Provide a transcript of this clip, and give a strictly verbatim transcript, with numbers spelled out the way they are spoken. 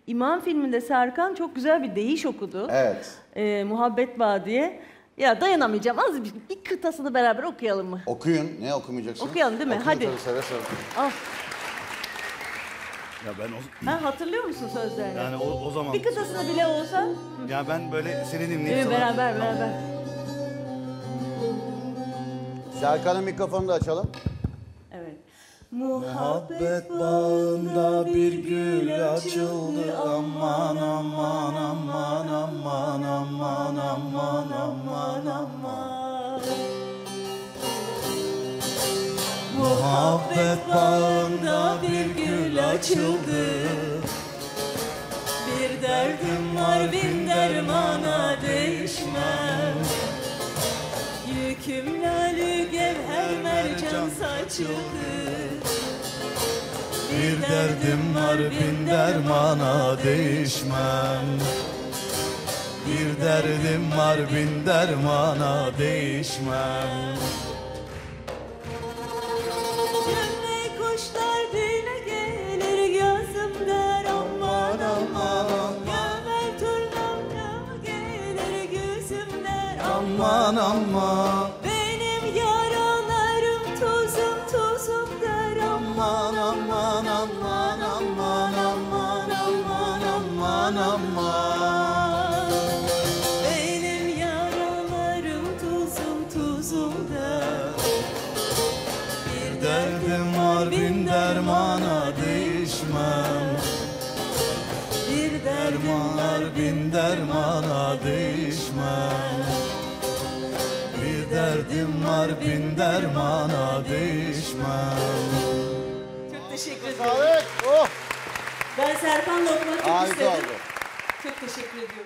İmam filminde Serkan çok güzel bir deyiş okudu. Evet. Ee, Muhabbet Bağı diye. Ya dayanamayacağım. Az bir, bir kıtasını beraber okuyalım mı? Okuyun. Ne okumayacaksınız? Okuyalım değil mi? Okuyun, Hadi. tabii, seve seve. Al. Ya ben o, Ha, hatırlıyor musun sözlerini? yani o, o zaman... Bir kıtasını bile olsa. Ya ben böyle seni dinleyip Evet, sana... beraber beraber. Serkan'ın mikrofonunu da açalım. Evet. Muhabbet bağında bir gül açıldı, aman aman aman aman aman aman aman aman. Muhabbet bağında bir gül açıldı, bir derdim var bin dermana değişmem. Yüküm lalü gevher mercan saçıldı, bir derdim var bin dermana değişmem. Bir derdim var bin dermana değişmem. Gömlek kuşlar dile gelir gözüm der aman aman. Gömlek turnam gelir gözüm der Aman aman. Benim yaralarım tuzum tuzum der aman Aman aman aman aman aman aman aman. Benim yaralarım tuzum tuzum der. Bir Derdim var bin dermana değişmem. Bir Derman var bin dermana değişmem. Bir derdim var bin dermana değişmem. Çok teşekkür ederim. Sağlık. Oh. Ben Serkan'la okumak çok Harika istedim. oldu. Çok teşekkür ediyorum.